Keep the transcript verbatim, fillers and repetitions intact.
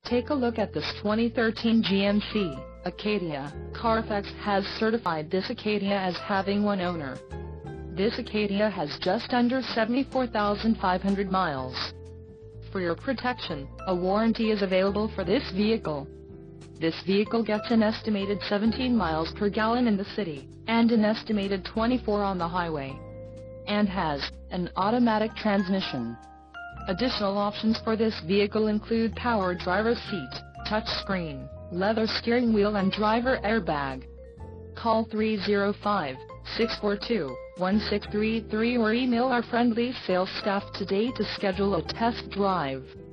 take a look at this twenty thirteen G M C Acadia. Carfax has certified this Acadia as having one owner. This Acadia has just under seventy-four thousand five hundred miles. For your protection, a warranty is available for this vehicle. This vehicle gets an estimated seventeen miles per gallon in the city, and an estimated twenty-four on the highway, and has an automatic transmission. Additional options for this vehicle include power driver's seat, touchscreen, leather steering wheel and driver airbag. Call three oh five, six four two, one six three three or email our friendly sales staff today to schedule a test drive.